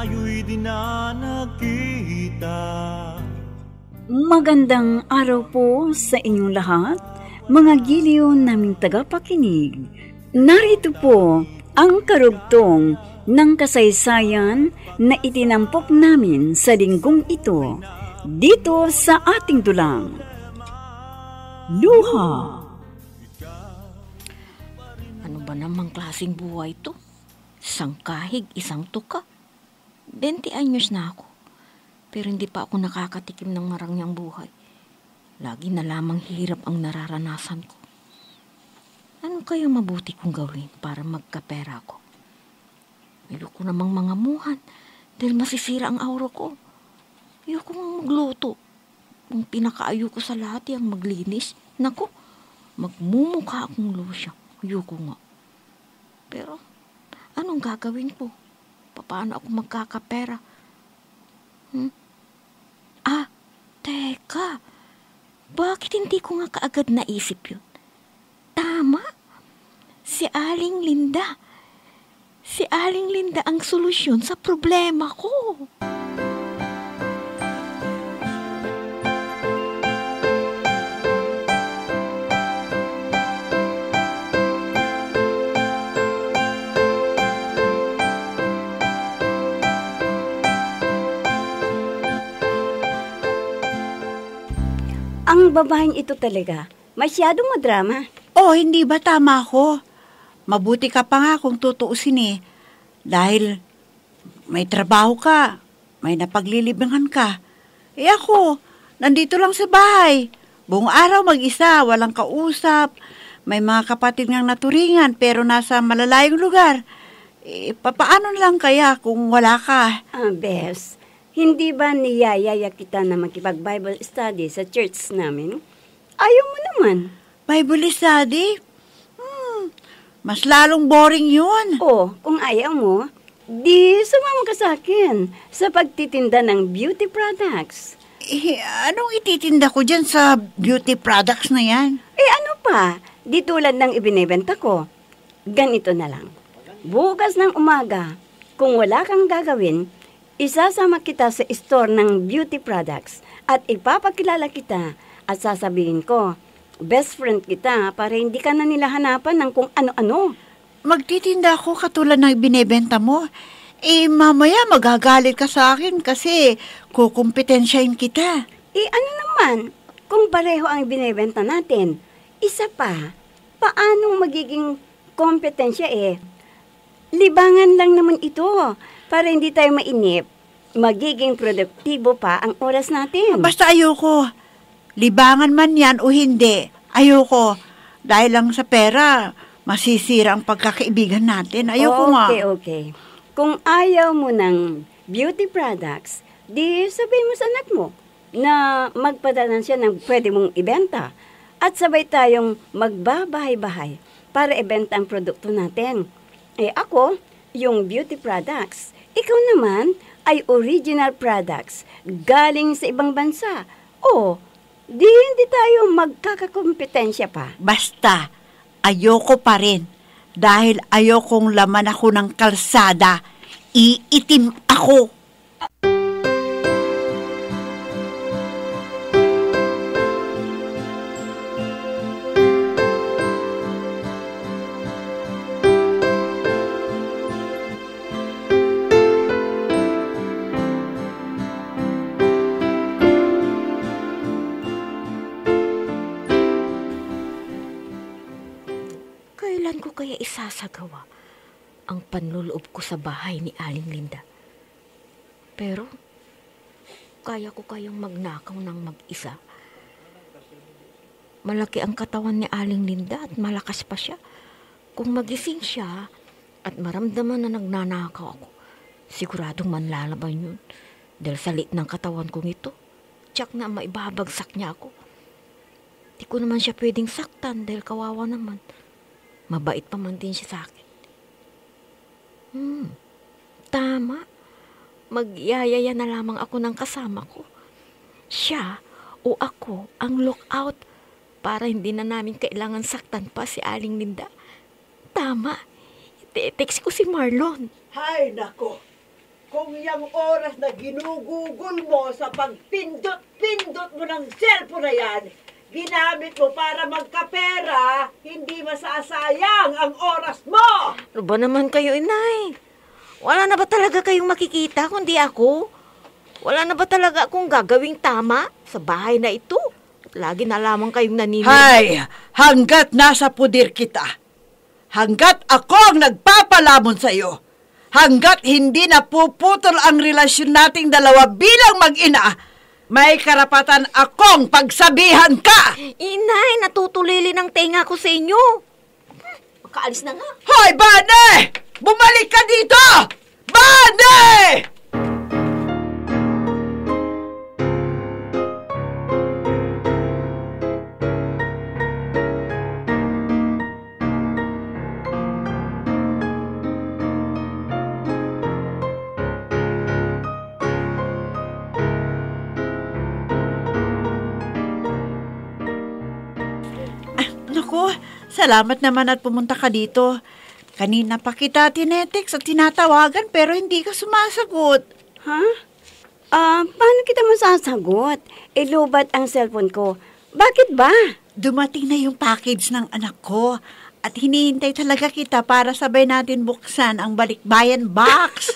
tayo'y di na nagkita. Magandang araw po sa inyong lahat, mga giliw naming tagapakinig. Narito po ang karugtong ng kasaysayan na itinampok namin sa linggong ito, dito sa ating dulang. Luha. Ano ba namang klaseng buhay to? Isang kahig, isang tuka. 20 anyos na ako. Pero hindi pa ako nakakatikim ng marangyang buhay. Lagi na lamang hirap ang nararanasan ko. Ano kaya mabuti kong gawin para magkapera ko? Ayoko namang mangamuhan dahil masisira ang aura ko. Ayoko mang magluto. Ang pinakaayo ko sa lahat yung maglinis. Naku, magmumukha akong lusya. Ayoko nga. Pero, anong gagawin ko? Paano ako magkakapera? Teka. Bakit hindi ko nga kaagad naisip yun? Tama. Si Aling Linda. Si Aling Linda ang solusyon sa problema ko. Ang babaeng ito talaga, masyadong madrama. Oh, hindi ba tama ako? Mabuti ka pa nga kung tutuusin eh. Dahil may trabaho ka, may napaglilibingan ka. Eh ako, nandito lang sa bahay. Buong araw mag-isa, walang kausap. May mga kapatid ngang naturingan pero nasa malalayong lugar. Eh, papaano lang kaya kung wala ka? Bes, hindi ba niyayaya kita na makipag-Bible study sa church namin? Ayaw mo naman. Bible study? Mas lalong boring yun. Kung ayaw mo, di sumama ka sa akin sa pagtitinda ng beauty products. Eh, anong ititinda ko dyan sa beauty products na yan? Ano pa? Di tulad ng ibinebenta ko. Ganito na lang. Bukas ng umaga, kung wala kang gagawin, isasama kita sa store ng beauty products at ipapakilala kita at sasabihin ko, best friend kita para hindi ka na nila hanapan ng kung ano-ano. Magtitinda ako katulad ng binebenta mo. Eh, mamaya magagalit ka sa akin kasi kukumpetensyahin kita. Ano naman, kung pareho ang binebenta natin, isa pa, paanong magiging kompetensya Libangan lang naman ito para hindi tayo mainip. Magiging produktibo pa ang oras natin. Basta ayoko. Libangan man yan o hindi, ayoko. Dahil lang sa pera, masisira ang pagkakaibigan natin. Ayoko nga. Okay. Kung ayaw mo ng beauty products, di sabihin mo sa anak mo na magpadala siya ng pwede mong ibenta. At sabay tayong magbabahay-bahay para ibenta ang produkto natin. Ako, yung beauty products. Ikaw naman ay original products galing sa ibang bansa. Di hindi tayo magkakakompetensya pa. Basta, ayoko pa rin. Dahil ayokong laman ako ng kalsada. Iitim ako. Kailan ko kaya isasagawa ang panluloob ko sa bahay ni Aling Linda? Pero, kaya ko kayang magnakaw ng mag-isa? Malaki ang katawan ni Aling Linda at malakas pa siya. Kung magising siya at maramdaman na nagnanakaw ako, siguradong manlalaban yun. Dahil sa liit ng katawan kong ito, tiyak na maibabagsak niya ako. Di ko naman siya pwedeng saktan dahil kawawa naman. Mabait pa man din siya sa akin. Tama. Magyayaya na lamang ako ng kasama ko. Siya o ako ang lookout para hindi na namin kailangan saktan pa si Aling Linda. Tama. I-text ko si Marlon. Hay, nako. Kung yung oras na ginugugol mo sa pagpindot-pindot mo ng cellphone na yan, ginamit mo para magkapera, hindi masasayang ang oras mo! Ano ba naman kayo, inay? Wala na ba talaga kayong makikita kundi ako? Wala na ba talaga akong gagawing tama sa bahay na ito? Lagi na lamang kayong naninira. Hay, hanggat nasa pudir kita, hanggat ako ang nagpapalamon sa iyo, hanggat hindi napuputol ang relasyon nating dalawa bilang mag-ina, may karapatan akong pagsabihan ka! Inay, natutulili ng tenga ko sa inyo. Makaalis na nga. Hoy, Bane! Bumalik ka dito! Bane! Naku, salamat naman at pumunta ka dito. Kanina pa kita tinetext at tinatawagan pero hindi ka sumasagot. Ha? Paano kita masasagot? Ilubat ang cellphone ko. Bakit ba? Dumating na yung package ng anak ko at hinihintay talaga kita para sabay natin buksan ang balikbayan box.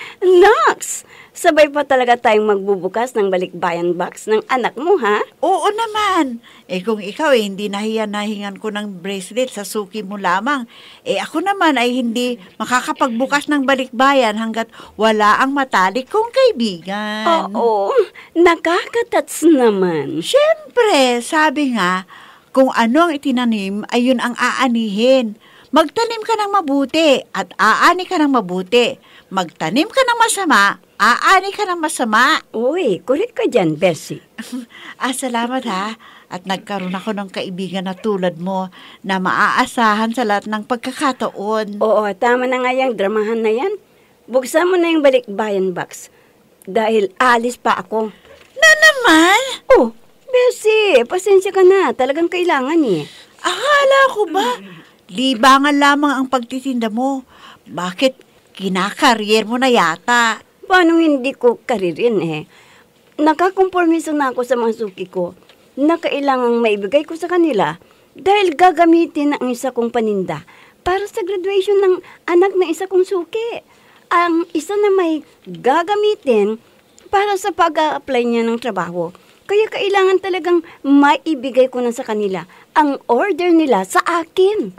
Nox! Sabay pa talaga tayong magbubukas ng balikbayan box ng anak mo, ha? Oo naman. Kung ikaw hindi nahiyan-nahingan ko ng bracelet sa suki mo lamang, ako naman ay hindi makakapagbukas ng balikbayan hanggat wala ang matalik kong kaibigan. Oo, nakakatats naman. Siyempre, sabi nga, kung ano ang itinanim ay yun ang aanihin. Magtanim ka ng mabuti at aani ka ng mabuti. Magtanim ka ng masama, aani ka ng masama. Uy, kulit ka dyan, Bessie. Salamat ha. At nagkaroon ako ng kaibigan na tulad mo na maaasahan sa lahat ng pagkakataon. Oo, tama na nga yung dramahan na yan. Buksan mo na yung balikbayan box. Dahil alis pa ako. Na naman? Oh, Bessie, pasensya ka na. Talagang kailangan eh. Akala ko ba? Libangan lamang ang pagtitinda mo. Bakit kinakareer mo na yata? Paano hindi ko karirin eh? Nakakompromiso na ako sa mga suki ko na kailangang maibigay ko sa kanila dahil gagamitin ang isa kong paninda para sa graduation ng anak ng isa kong suki. Ang isa na may gagamitin para sa pag-a-apply niya ng trabaho. Kaya kailangan talagang maibigay ko na sa kanila ang order nila sa akin.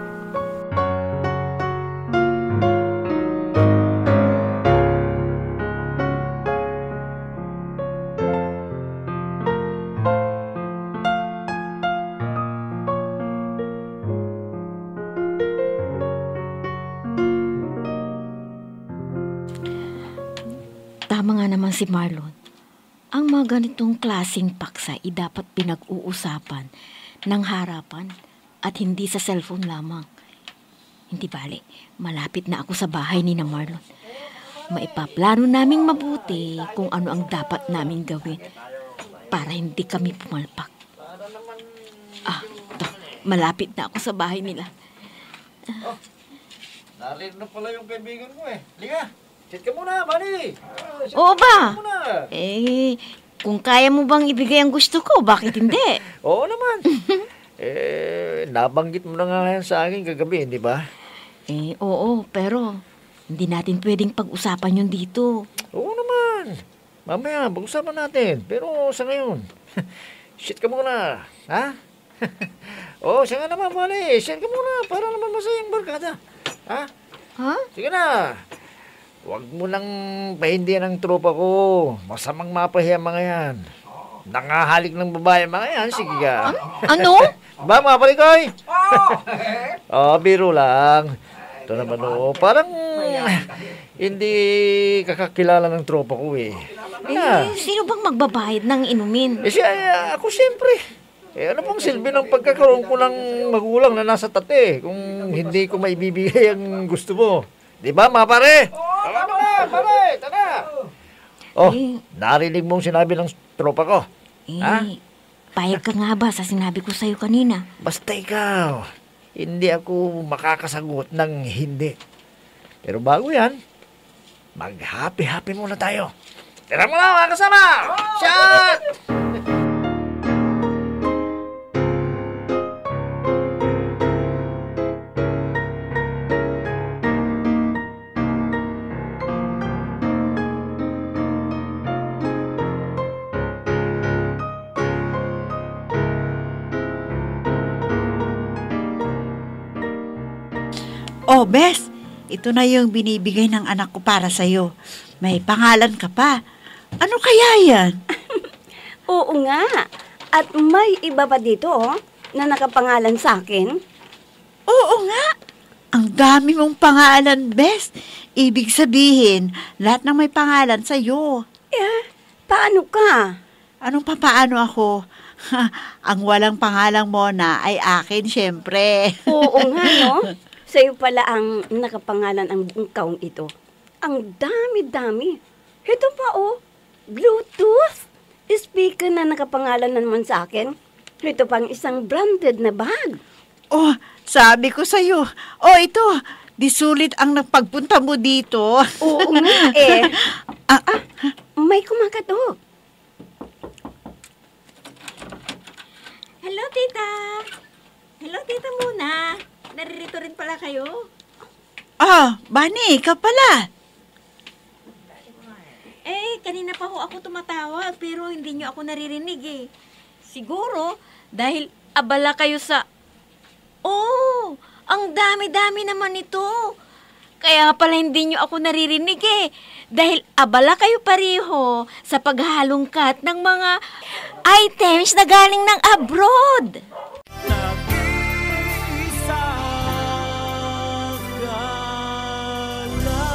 Tama nga naman si Marlon. Ang mga ganitong klaseng paksa ay dapat pinag-uusapan ng harapan at hindi sa cellphone lamang. Hindi bale, malapit na ako sa bahay ni na Marlon. Maipaplano naming mabuti kung ano ang dapat naming gawin para hindi kami pumalpak. Ito, malapit na ako sa bahay nila. Narito na pala yung kaibigan ko eh. Liga, sit ka muna, Manny. Oo ba? Kung kaya mo bang ibigay ang gusto ko, bakit hindi? Oo naman. Nabanggit mo na nga yan sa akin kagabi, di ba? Oo, pero hindi natin pwedeng pag-usapan yun dito. Oo naman. Mamaya, pag-usapan natin. Pero sa ngayon, shit ka muna. Ha? Siya nga naman, Manny. Shit ka muna para naman masayang barkada. Ha? Ha? Sige na. Huwag mo nang pahindihan ang tropa ko. Masamang mapahiya mga yan. Nangahalik ng babae mga yan. Sige ka. Ano? Ba, mga palikoy? Biro lang. Ito naman parang hindi kakakilala ng tropa ko eh. Sino bang magbabayad ng inumin? Ako siyempre. Ano pang silbi ng pagkakaroon ko ng magulang na nasa tate kung hindi ko maibibigay ang gusto mo? Di ba, mga pare? Pare, tara! Narinig mong sinabi ng tropa ko. Ha? Payag ka nga ba sa sinabi ko sa'yo kanina? Basta ikaw, hindi ako makakasagot ng hindi. Pero bago yan, Mag-happy-happy muna tayo. Tira mo na, mga kasama! Shot! Oh, Bes, ito na yung binibigay ng anak ko para sa'yo. May pangalan ka pa. Ano kaya yan? Oo nga. At may iba pa dito, na nakapangalan sa akin. Oo nga. Ang dami mong pangalan, Bes. Ibig sabihin, lahat ng may pangalan sa'yo. Paano ka? Anong papaano ako? Ang walang pangalang Mona ay akin, syempre. Oo nga, no? Sa'yo pala ang nakapangalan ang buong kaong ito. Ang dami-dami. Ito pa, Bluetooth. Speaker na nakapangalan na naman sa akin. Ito pang isang branded na bag. Oh, sabi ko sa'yo. Oh, ito. Di sulit ang nagpagpunta mo dito. Oo nga, may kumakatok. Hello, tita. Hello, tita muna. Naririto rin pala kayo. Bani, ka pala. Kanina pa ho ako tumatawag pero hindi nyo ako naririnig eh. Siguro dahil abala kayo sa... Oh, ang dami-dami naman ito. Kaya pala hindi nyo ako naririnig eh. Dahil abala kayo pareho sa paghalongkat ng mga items na galing ng abroad. Nag-iisa ka lang.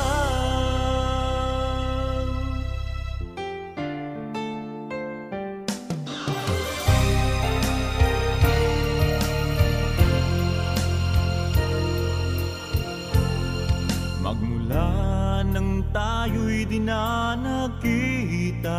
Magmula nang tayo'y di na nagkita.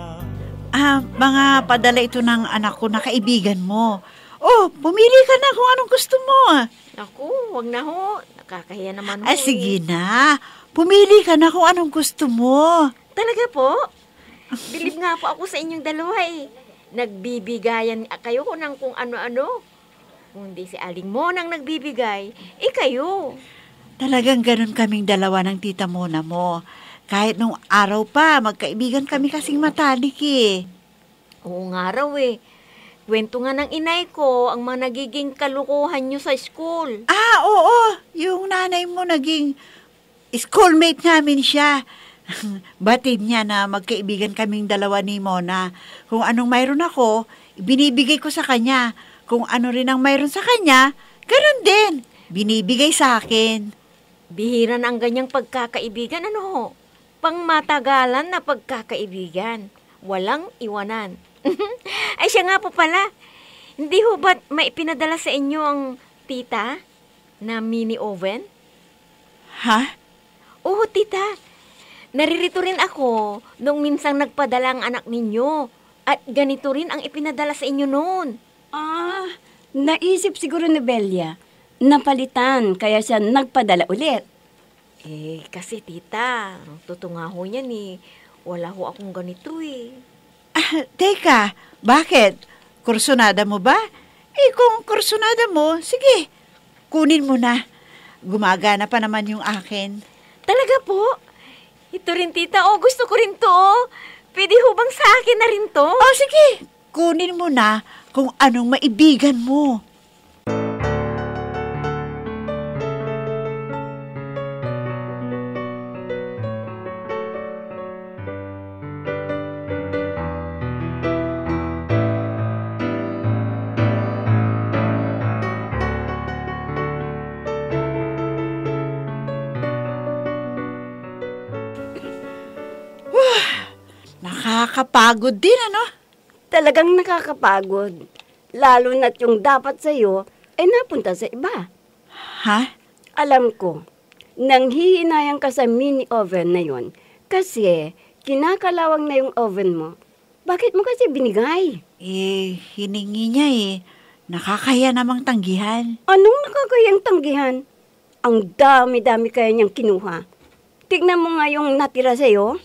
Mga padala ito ng anak ko na kaibigan mo. Oh, pumili ka na kung anong gusto mo. Naku, wag na ho. Nakakahiya naman ho. Sige na. Pumili ka na kung anong gusto mo. Talaga po? Bilib nga po ako sa inyong dalawa eh. Nagbibigayan kayo ng kung ano-ano. Kung di si Aling Monang nagbibigay, kayo. Talagang ganun kaming dalawa ng tita Mona mo. Kahit nung araw pa, magkaibigan kami kasing matalik eh. Oo nga raw eh. Kwento nga ng inay ko ang mga nagiging kalukuhan nyo sa school. Oo. Yung nanay mo naging schoolmate namin siya. Batid niya na magkaibigan kaming dalawa ni Mona. Kung anong mayroon ako, binibigay ko sa kanya. Kung ano rin ang mayroon sa kanya, ganun din. Binibigay sa akin. Bihira na ang ganyang pagkakaibigan, ano ho? Pangmatagalan na pagkakaibigan. Walang iwanan. Ay, siya nga po pala. Hindi ho ba't may pinadala sa inyo ang tita na mini oven? Ha? Oo, tita. Naririto rin ako nung minsang nagpadala ang anak ninyo. At ganito rin ang ipinadala sa inyo noon. Naisip siguro ni Belia. Napalitan, kaya siya nagpadala ulit. Kasi tita, ang tutunga ho niyan wala ho akong ganito eh. Teka, bakit? Kursunada mo ba? Kung kursunada mo, sige, kunin mo na. Gumagana pa naman yung akin. Talaga po? Ito rin tita, gusto ko rin to. Pwede ho bang sa akin na rin to? Sige, kunin mo na kung anong maibigan mo. Nakakapagod din, ano? Talagang nakakapagod. Lalo na't yung dapat sa'yo ay napunta sa iba. Ha? Alam ko, nanghihinayang ka sa mini oven na yon kasi kinakalawang na yung oven mo. Bakit mo kasi binigay? Hiningi niya Nakakaya namang tanggihan. Anong nakakayang tanggihan? Ang dami-dami kaya niyang kinuha. tignan mo nga yung natira sa'yo.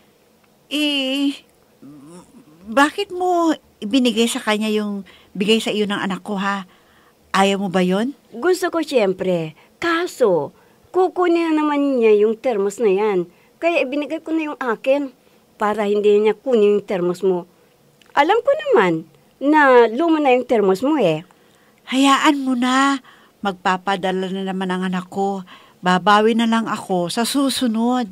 Bakit mo ibinigay sa kanya yung bigay sa iyo ng anak ko, ha? Ayaw mo ba yon? Gusto ko siyempre. Kaso, kukunin na naman niya yung termos na yan. Kaya ibinigay ko na yung akin para hindi niya kunin yung termos mo. Alam ko naman na luma na yung termos mo eh. Hayaan mo na. Magpapadala na naman ang anak ko. Babawi na lang ako sa susunod.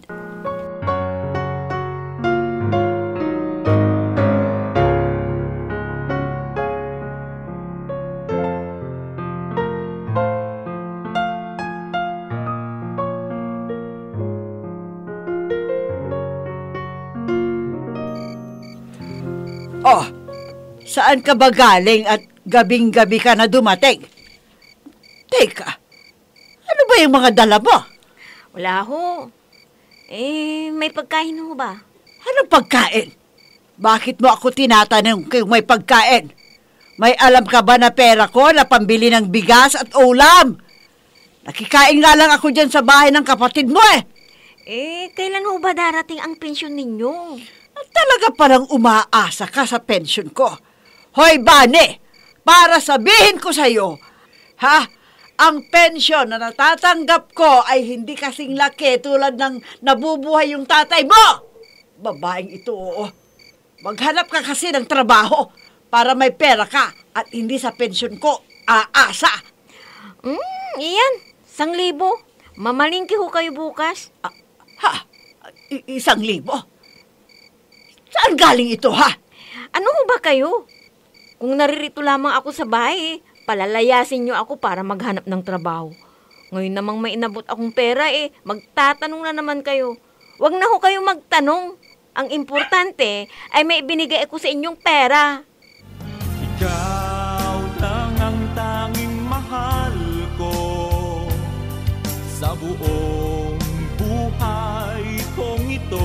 Oh, saan ka ba galing at gabing-gabi ka na dumating? Teka, ano ba yung mga dala mo? Wala ho. May pagkain ho ba? Anong pagkain? Bakit mo ako tinatanong kung may pagkain? May alam ka ba na pera ko na pambili ng bigas at ulam? Nakikain nga lang ako dyan sa bahay ng kapatid mo eh. Kailan ho ba darating ang pensyon ninyo? At talaga palang umaasa ka sa pension ko. Hoy, Bane, para sabihin ko sa'yo, ha? Ang pensyon na natatanggap ko ay hindi kasing laki tulad ng nabubuhay yung tatay mo. Babaeng ito, oo. Maghanap ka kasi ng trabaho para may pera ka at hindi sa pensyon ko aasa. Iyan, 1,000. Mamalingki ho kayo bukas. 1,000? Saan galing ito, ha? Ano ho ba kayo? Kung naririto lamang ako sa bahay, palalayasin niyo ako para maghanap ng trabaho. Ngayon namang may inabot akong pera magtatanong na naman kayo. Huwag na ho kayo magtanong. Ang importante ay may ibinigay ako sa inyong pera. Ikaw lang ang tanging mahal ko sa buong buhay kong ito.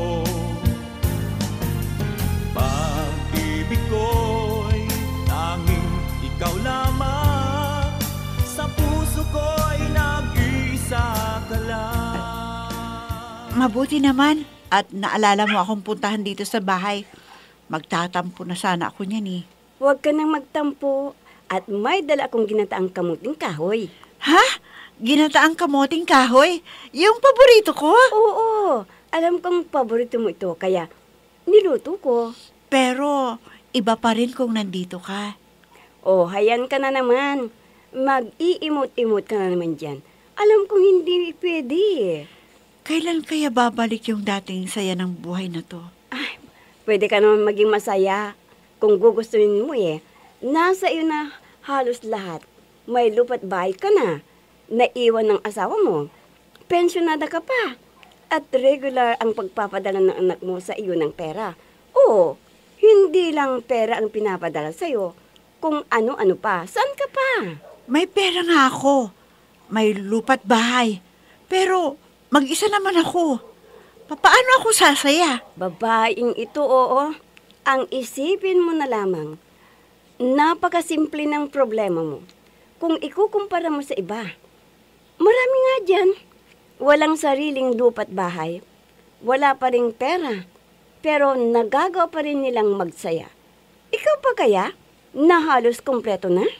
Pag-ibig ko'y tanging ikaw lamang, sa puso ko'y nag-iisa ka lang. Mabuti naman at naalala mo akong puntahan dito sa bahay. Magtatampo na sana ako niyan eh. Huwag ka nang magtampo at may dala akong ginataang kamuting kahoy. Ha? Ginataang kamoting kahoy? Yung paborito ko? Oo, alam kong paborito mo ito kaya niluto ko. Pero iba pa rin kung nandito ka. Hayan ka na naman. Mag-iimot-imot ka na naman dyan. Alam kong hindi pwede eh. Kailan kaya babalik yung dating saya ng buhay na to? Ay, pwede ka naman maging masaya kung gugustuhin mo eh. Nasa iyo na halos lahat. May lupa't bahay ka na. Naiwan ng asawa mo. Pensyonada ka pa. At regular ang pagpapadala ng anak mo sa iyo ng pera. Hindi lang pera ang pinapadala sa iyo. Kung ano-ano pa. Saan ka pa? May pera nga ako. May lupa't bahay. Pero mag-isa naman ako. Paano ako sasaya? Babaeng ito, oo. Ang isipin mo na lamang, napakasimple ng problema mo. Kung ikukumpara mo sa iba, marami nga dyan. Walang sariling lupa't bahay. Wala pa ring pera. Pero nagagawa pa rin nilang magsaya. Ikaw pa kaya na halos kompleto na?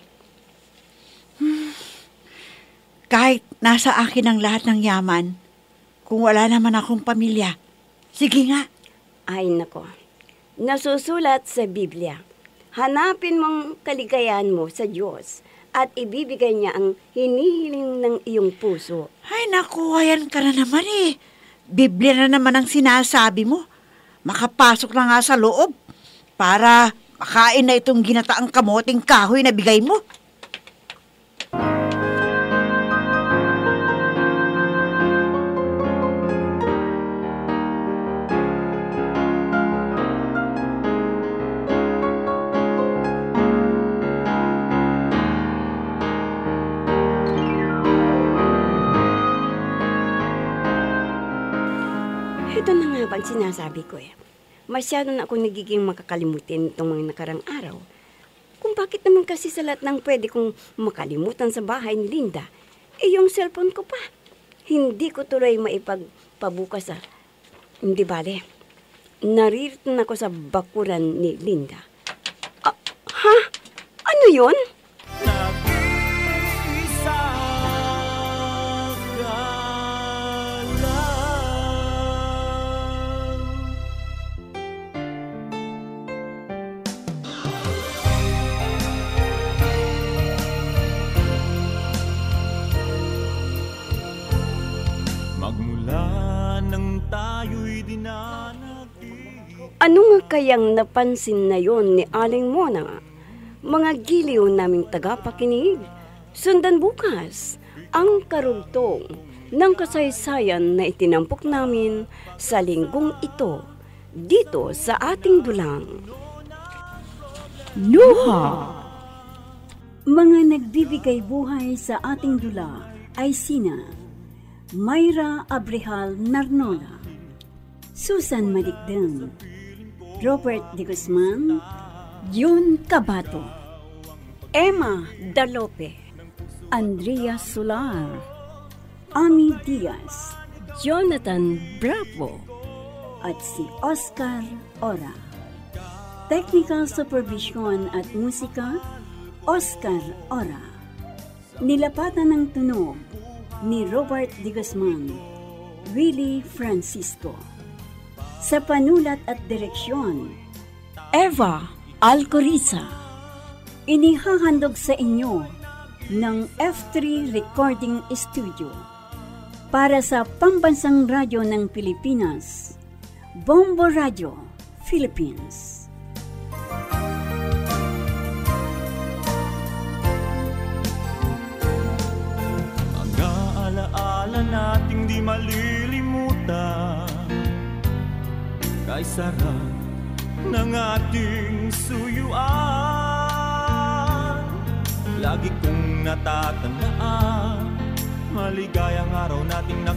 Kahit nasa akin ang lahat ng yaman, kung wala naman akong pamilya, sige nga. Ay nako, nasusulat sa Biblia, hanapin mong kaligayahan mo sa Diyos at ibibigay niya ang hinihiling ng iyong puso. Ay naku, ayan ka na naman eh. Biblia na naman ang sinasabi mo. Makapasok na nga sa loob para makain na itong ginataang kamoting kahoy na bigay mo. Ito na nga bang sinasabi ko eh. Masyado na ako nagiging makakalimutin itong mga nakarang araw. Kung bakit naman kasi sa lahat ng pwede kong makalimutan sa bahay ni Linda, yung cellphone ko pa. Hindi ko tuloy pabukas Hindi bale. Naririto na ako sa bakuran ni Linda. Ha? Ano yun? Nag-iisa ka lang. Magmula nang tayo'y dinanag. Ano nga kayang napansin na yon ni Aling Mona? Mga giliw naming tagapakinig, sundan bukas ang karugtong ng kasaysayan na itinampok namin sa linggong ito dito sa ating dulang. Luha! Mga nagbibigay buhay sa ating dula ay sina Mayra Abrehal Narnola, Susan Malikdan, Robert De Guzman, Jun Cabato, Emma Dalope, Andrea Solar, Ami Diaz, Jonathan Bravo, at si Oscar Ora. Technical Supervision at Musika, Oscar Ora. Nilapatan ng tunog ni Robert De Guzman, Willie Francisco. Sa panulat at direksyon, Eva Alcoriza. Inihahandog sa inyo ng F3 Recording Studio para sa Pambansang Radyo ng Pilipinas, Bombo Radio, Philippines. Mga alaala nating di malilimutan, kay sarap ng ating suyuan. Lagi kong natatandaan, maligayang araw nating